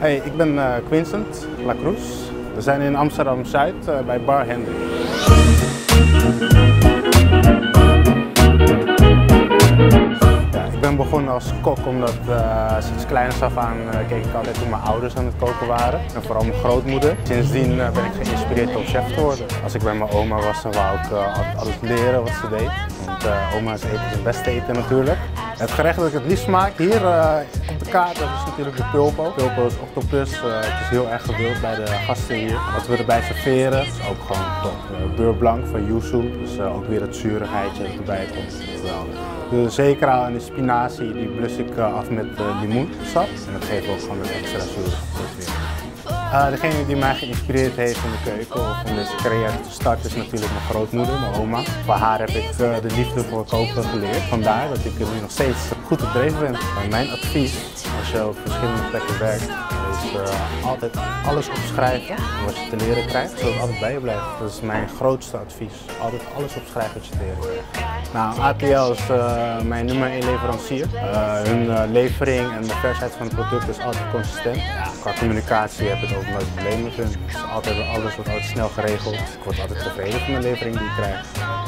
Hey, ik ben Quincent Lacruz. We zijn in Amsterdam-Zuid bij Bar Hendrik. Ik ben begonnen als kok omdat sinds kleins af aan keek ik altijd hoe mijn ouders aan het koken waren. En vooral mijn grootmoeder. Sindsdien ben ik geïnspireerd om chef te worden. Als ik bij mijn oma was, dan wou ik altijd alles leren wat ze deed. Want oma's eten is het beste eten natuurlijk. Het gerecht dat ik het liefst maak hier op de kaart, dat is natuurlijk de pulpo. Pulpo is octopus, het is heel erg gewild bij de gasten hier. Wat we erbij serveren is ook gewoon beurre blanc van yuzu, dus ook weer het zurigheidje dat erbij komt. Geweldig. De zeekraal en de spinazie die blus ik af met limoensap en dat geeft ook gewoon een extra zuur. Degene die mij geïnspireerd heeft in de keuken of om deze carrière te starten is natuurlijk mijn grootmoeder, mijn oma. Van haar heb ik de liefde voor koken geleerd. Vandaar dat ik er nu nog steeds goed op dreef ben. Mijn advies, als je op verschillende plekken werkt, is altijd alles opschrijven wat je te leren krijgt, zodat het altijd bij je blijft. Dat is mijn grootste advies. Altijd alles opschrijven wat je te leren krijgt. Nou, ATL is mijn nummer 1 leverancier. Hun levering en de versheid van het product is altijd consistent. Qua communicatie heb ik ook nooit problemen met hun. Dus alles wordt altijd snel geregeld. Ik word altijd tevreden van de levering die ik krijg.